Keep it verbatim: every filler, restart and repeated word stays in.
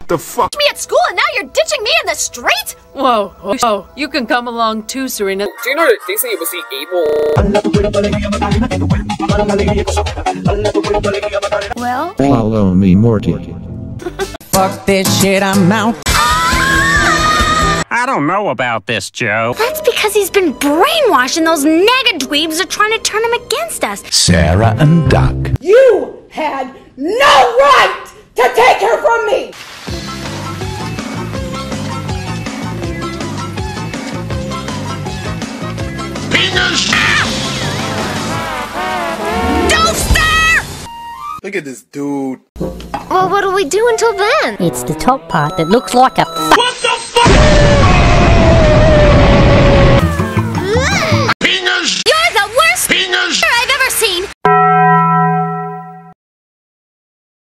the fuck? Me at school and now you're ditching me in the street? Whoa, oh, you can come along too, Serena. Do you know that Disney was the evil? Well? Follow me, Morty. Fuck this shit, I'm out. I don't know about this, Joe. That's because he's been brainwashed and those nega-dweebs are trying to turn him against us. Sarah and Duck. You had no right to take her from me! Don't stare! Look at this dude. Well, what do we do until then? It's the top part that looks like a f- What the fuck?